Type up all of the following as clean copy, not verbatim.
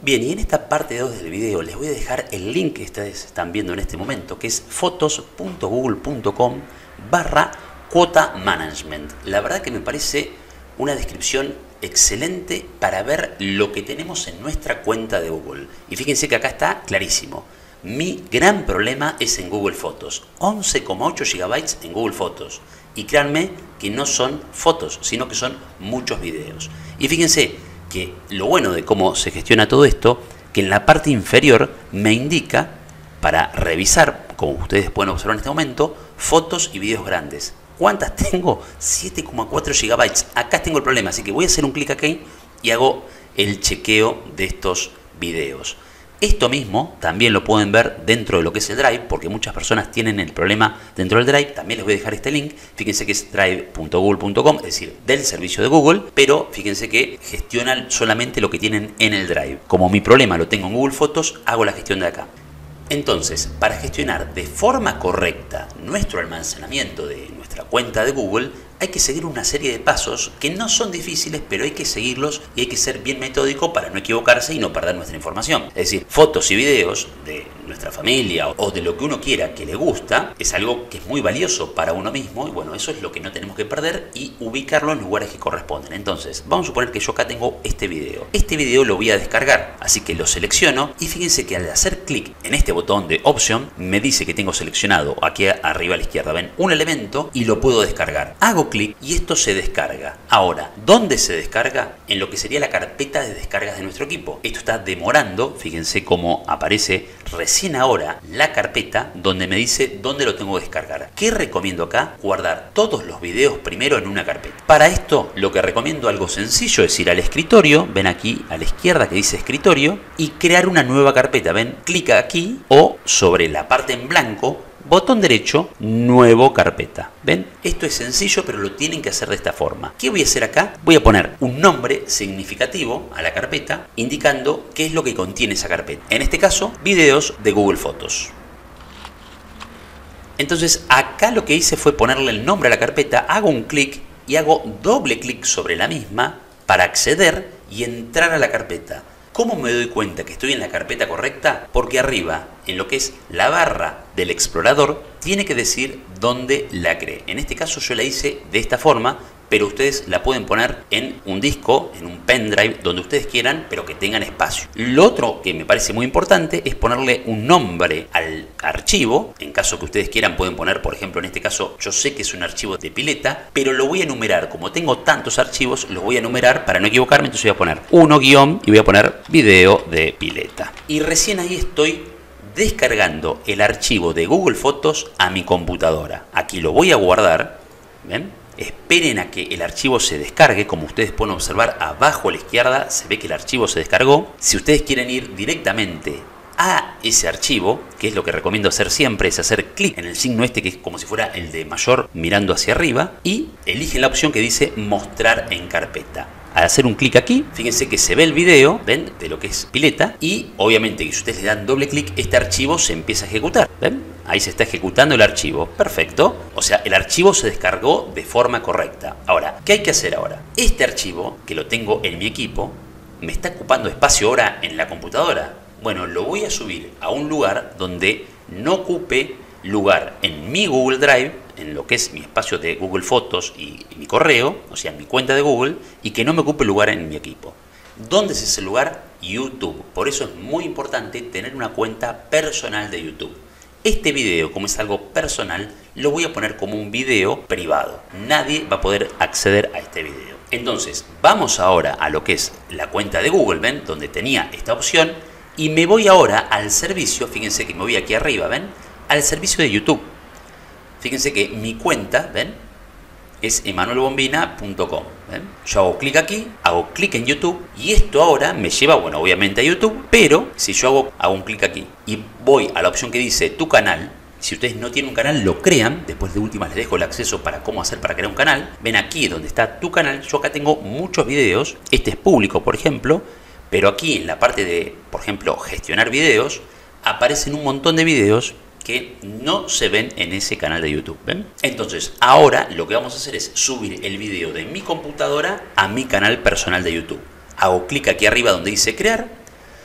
Bien, y en esta parte 2 del video les voy a dejar el link que ustedes están viendo en este momento, que es fotos.google.com/cuota management. La verdad que me parece una descripción excelente para ver lo que tenemos en nuestra cuenta de Google. Y fíjense que acá está clarísimo. Mi gran problema es en Google Fotos. 11,8 GB en Google Fotos. Y créanme que no son fotos, sino que son muchos videos. Y fíjense que lo bueno de cómo se gestiona todo esto, que en la parte inferior me indica para revisar, como ustedes pueden observar en este momento, fotos y videos grandes. ¿Cuántas tengo? 7,4 GB. Acá tengo el problema, así que voy a hacer un clic aquí y hago el chequeo de estos videos. Esto mismo también lo pueden ver dentro de lo que es el Drive, porque muchas personas tienen el problema dentro del Drive. También les voy a dejar este link. Fíjense que es drive.google.com, es decir, del servicio de Google, pero fíjense que gestionan solamente lo que tienen en el Drive. Como mi problema lo tengo en Google Fotos, hago la gestión de acá. Entonces, para gestionar de forma correcta nuestro almacenamiento de nuestra cuenta de Google, hay que seguir una serie de pasos que no son difíciles, pero hay que seguirlos y hay que ser bien metódico para no equivocarse y no perder nuestra información. Es decir, fotos y videos de nuestra familia o de lo que uno quiera que le gusta, es algo que es muy valioso para uno mismo y bueno, eso es lo que no tenemos que perder y ubicarlo en lugares que corresponden. Entonces, vamos a suponer que yo acá tengo este video. Este video lo voy a descargar, así que lo selecciono y fíjense que al hacer clic en este botón de Option, me dice que tengo seleccionado aquí arriba a la izquierda, ven, un elemento y lo puedo descargar. Hago clic y esto se descarga. Ahora, ¿dónde se descarga? En lo que sería la carpeta de descargas de nuestro equipo. Esto está demorando, fíjense cómo aparece recién ahora la carpeta donde me dice dónde lo tengo que descargar. ¿Qué recomiendo acá? Guardar todos los videos primero en una carpeta. Para esto, lo que recomiendo algo sencillo es ir al escritorio, ven aquí a la izquierda que dice escritorio, y crear una nueva carpeta. Ven, clica aquí o sobre la parte en blanco, botón derecho, nuevo carpeta. ¿Ven? Esto es sencillo, pero lo tienen que hacer de esta forma. ¿Qué voy a hacer acá? Voy a poner un nombre significativo a la carpeta, indicando qué es lo que contiene esa carpeta. En este caso, videos de Google Fotos. Entonces, acá lo que hice fue ponerle el nombre a la carpeta, hago un clic y hago doble clic sobre la misma para acceder y entrar a la carpeta. ¿Cómo me doy cuenta que estoy en la carpeta correcta? Porque arriba, en lo que es la barra del explorador, tiene que decir dónde la creé. En este caso yo la hice de esta forma, pero ustedes la pueden poner en un disco, en un pendrive, donde ustedes quieran, pero que tengan espacio. Lo otro que me parece muy importante es ponerle un nombre al archivo. En caso que ustedes quieran pueden poner, por ejemplo, en este caso, yo sé que es un archivo de pileta, pero lo voy a enumerar. Como tengo tantos archivos, los voy a enumerar para no equivocarme, entonces voy a poner 1- y voy a poner video de pileta. Y recién ahí estoy descargando el archivo de Google Fotos a mi computadora. Aquí lo voy a guardar, ¿ven? Esperen a que el archivo se descargue. Como ustedes pueden observar, abajo a la izquierda se ve que el archivo se descargó. Si ustedes quieren ir directamente a ese archivo, que es lo que recomiendo hacer siempre, es hacer clic en el signo este que es como si fuera el de mayor mirando hacia arriba y eligen la opción que dice mostrar en carpeta. Al hacer un clic aquí, fíjense que se ve el video, ven, de lo que es pileta y obviamente que si ustedes le dan doble clic, este archivo se empieza a ejecutar, ven, ahí se está ejecutando el archivo, perfecto, o sea, el archivo se descargó de forma correcta. Ahora, ¿qué hay que hacer ahora? Este archivo, que lo tengo en mi equipo, me está ocupando espacio ahora en la computadora. Bueno, lo voy a subir a un lugar donde no ocupe lugar en mi Google Drive, en lo que es mi espacio de Google Fotos y mi correo, o sea, mi cuenta de Google, y que no me ocupe lugar en mi equipo. ¿Dónde es ese lugar? YouTube. Por eso es muy importante tener una cuenta personal de YouTube. Este video, como es algo personal, lo voy a poner como un video privado. Nadie va a poder acceder a este video. Entonces, vamos ahora a lo que es la cuenta de Google, ¿ven? Donde tenía esta opción, y me voy ahora al servicio, fíjense que me voy aquí arriba, ¿ven? Al servicio de YouTube. Fíjense que mi cuenta, ¿ven? Es emanuelbombina.com. Yo hago clic aquí, hago clic en YouTube y esto ahora me lleva, bueno, obviamente a YouTube, pero si yo hago un clic aquí y voy a la opción que dice tu canal, si ustedes no tienen un canal, lo crean. Después de últimas les dejo el acceso para cómo hacer para crear un canal. Ven aquí donde está tu canal, yo acá tengo muchos videos, este es público, por ejemplo, pero aquí en la parte de, por ejemplo, gestionar videos, aparecen un montón de videos que no se ven en ese canal de YouTube, ¿ven? Entonces, ahora lo que vamos a hacer es subir el video de mi computadora a mi canal personal de YouTube. Hago clic aquí arriba donde dice crear,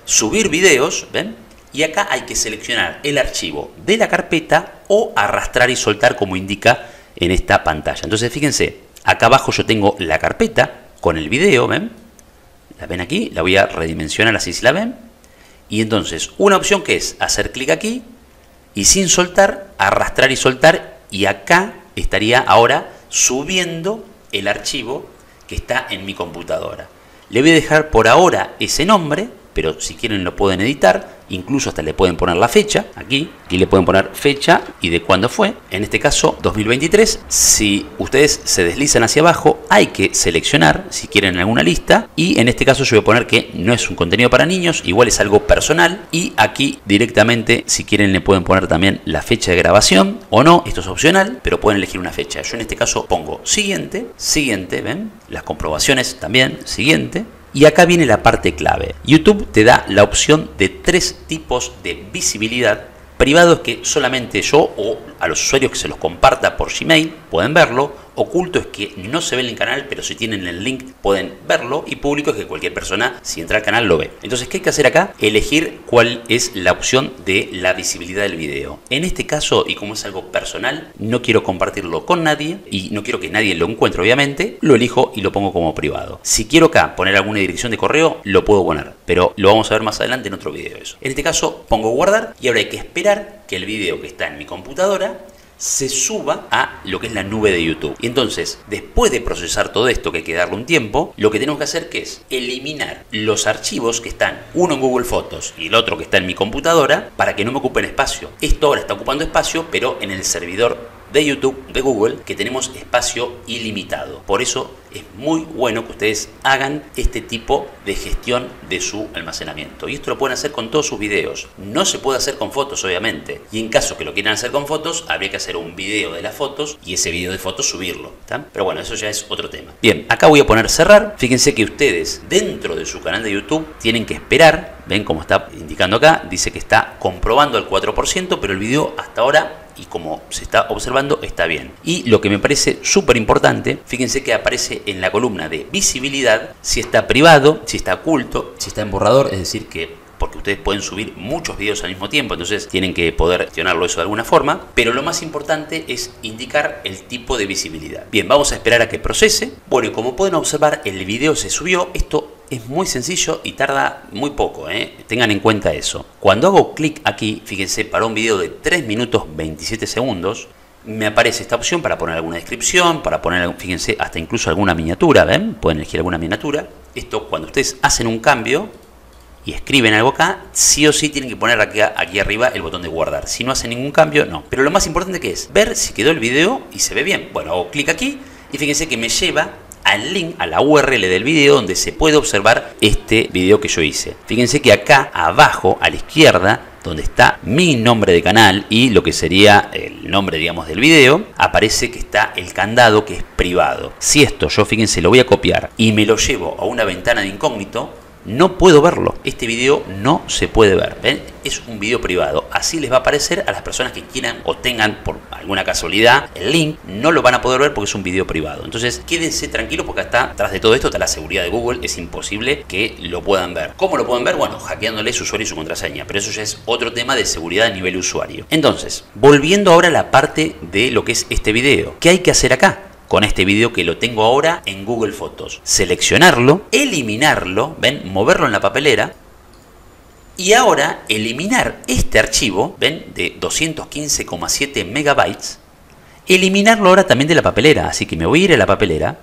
subir videos, ¿ven? Y acá hay que seleccionar el archivo de la carpeta o arrastrar y soltar como indica en esta pantalla. Entonces fíjense, acá abajo yo tengo la carpeta con el video, ¿ven? ¿La ven aquí? La voy a redimensionar así si la ven. Y entonces una opción que es hacer clic aquí y sin soltar, arrastrar y soltar, y acá estaría ahora subiendo el archivo que está en mi computadora. Le voy a dejar por ahora ese nombre, pero si quieren lo pueden editar, incluso hasta le pueden poner la fecha, aquí le pueden poner fecha y de cuándo fue, en este caso 2023. Si ustedes se deslizan hacia abajo, hay que seleccionar si quieren alguna lista, y en este caso yo voy a poner que no es un contenido para niños, igual es algo personal, y aquí directamente si quieren le pueden poner también la fecha de grabación o no, esto es opcional, pero pueden elegir una fecha. Yo en este caso pongo siguiente, siguiente, ven, las comprobaciones también, siguiente. Y acá viene la parte clave. YouTube te da la opción de 3 tipos de visibilidad. Privado es que solamente yo o a los usuarios que se los comparta por Gmail pueden verlo. Oculto es que no se ve en el canal, pero si tienen el link pueden verlo. Y público es que cualquier persona, si entra al canal, lo ve. Entonces, ¿qué hay que hacer acá? Elegir cuál es la opción de la visibilidad del video. En este caso, y como es algo personal, no quiero compartirlo con nadie y no quiero que nadie lo encuentre, obviamente, lo elijo y lo pongo como privado. Si quiero acá poner alguna dirección de correo, lo puedo poner, pero lo vamos a ver más adelante en otro video eso. En este caso, pongo guardar y ahora hay que esperar que el video que está en mi computadora se suba a lo que es la nube de YouTube. Y entonces, después de procesar todo esto, que hay que darle un tiempo, lo que tenemos que hacer que es eliminar los archivos que están, uno en Google Fotos y el otro que está en mi computadora, para que no me ocupen espacio. Esto ahora está ocupando espacio, pero en el servidor de YouTube, de Google, que tenemos espacio ilimitado. Por eso es muy bueno que ustedes hagan este tipo de gestión de su almacenamiento. Y esto lo pueden hacer con todos sus videos. No se puede hacer con fotos, obviamente. Y en caso que lo quieran hacer con fotos, habría que hacer un video de las fotos y ese video de fotos subirlo, ¿tá? Pero bueno, eso ya es otro tema. Bien, acá voy a poner cerrar. Fíjense que ustedes dentro de su canal de YouTube tienen que esperar. Ven como está indicando acá, dice que está comprobando el 4%, pero el video hasta ahora, y como se está observando, está bien. Y lo que me parece súper importante, fíjense que aparece en la columna de visibilidad si está privado, si está oculto, si está en borrador, es decir que porque ustedes pueden subir muchos videos al mismo tiempo, entonces tienen que poder gestionarlo eso de alguna forma, pero lo más importante es indicar el tipo de visibilidad. Bien, vamos a esperar a que procese. Bueno, y como pueden observar, el video se subió. Esto es muy sencillo y tarda muy poco, tengan en cuenta eso. Cuando hago clic aquí, fíjense, para un video de 3 minutos 27 segundos, me aparece esta opción para poner alguna descripción, para poner, fíjense, hasta incluso alguna miniatura, ¿ven? Pueden elegir alguna miniatura. Esto, cuando ustedes hacen un cambio y escriben algo acá, sí o sí tienen que poner aquí arriba el botón de guardar. Si no hacen ningún cambio, no. Pero lo más importante que es ver si quedó el video y se ve bien. Bueno, hago clic aquí y fíjense que me lleva al link, a la URL del video donde se puede observar este video que yo hice. Fíjense que acá abajo a la izquierda, donde está mi nombre de canal y lo que sería el nombre, digamos, del video, aparece que está el candado que es privado. Si esto yo, fíjense, lo voy a copiar y me lo llevo a una ventana de incógnito, no puedo verlo. Este video no se puede ver. ¿Ven? Es un video privado. Así les va a aparecer a las personas que quieran o tengan por alguna casualidad el link. No lo van a poder ver porque es un video privado. Entonces quédense tranquilos porque acá, atrás de todo esto, está la seguridad de Google. Es imposible que lo puedan ver. ¿Cómo lo pueden ver? Bueno, hackeándole su usuario y su contraseña. Pero eso ya es otro tema de seguridad a nivel usuario. Entonces, volviendo ahora a la parte de lo que es este video. ¿Qué hay que hacer acá? Con este video que lo tengo ahora en Google Fotos. Seleccionarlo, eliminarlo, ven, moverlo en la papelera y ahora eliminar este archivo, ven, de 215,7 megabytes, eliminarlo ahora también de la papelera. Así que me voy a ir a la papelera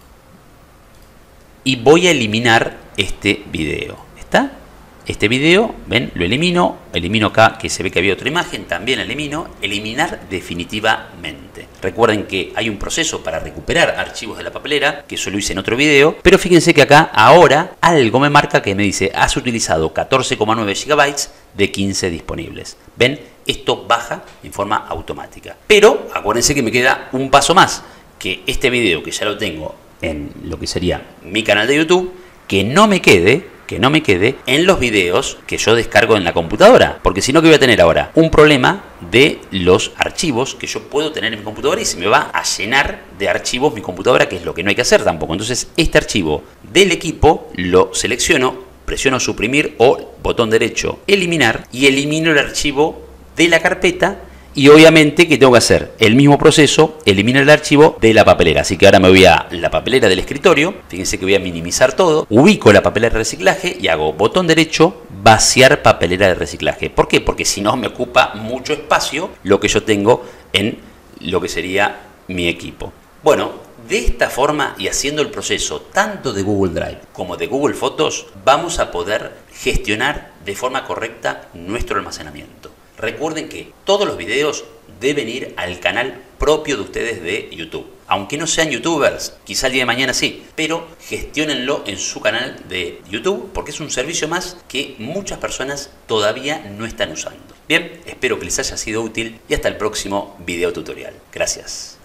y voy a eliminar este video. ¿Está? Este video, ven, lo elimino acá que se ve que había otra imagen, también elimino, eliminar definitivamente. Recuerden que hay un proceso para recuperar archivos de la papelera, que eso lo hice en otro video, pero fíjense que acá ahora algo me marca que me dice, has utilizado 14,9 GB de 15 disponibles. Ven, esto baja en forma automática. Pero acuérdense que me queda un paso más, que este video que ya lo tengo en lo que sería mi canal de YouTube, que no me quede en los videos que yo descargo en la computadora, porque si no, ¿qué voy a tener ahora? Un problema de los archivos que yo puedo tener en mi computadora y se me va a llenar de archivos mi computadora, que es lo que no hay que hacer tampoco. Entonces este archivo del equipo lo selecciono presiono suprimir o botón derecho eliminar y elimino el archivo de la carpeta. Y obviamente que tengo que hacer el mismo proceso, elimino el archivo de la papelera. Así que ahora me voy a la papelera del escritorio. Fíjense que voy a minimizar todo. Ubico la papelera de reciclaje y hago botón derecho, vaciar papelera de reciclaje. ¿Por qué? Porque si no me ocupa mucho espacio lo que yo tengo en lo que sería mi equipo. Bueno, de esta forma y haciendo el proceso tanto de Google Drive como de Google Fotos, vamos a poder gestionar de forma correcta nuestro almacenamiento. Recuerden que todos los videos deben ir al canal propio de ustedes de YouTube. Aunque no sean youtubers, quizá el día de mañana sí, pero gestiónenlo en su canal de YouTube porque es un servicio más que muchas personas todavía no están usando. Bien, espero que les haya sido útil y hasta el próximo video tutorial. Gracias.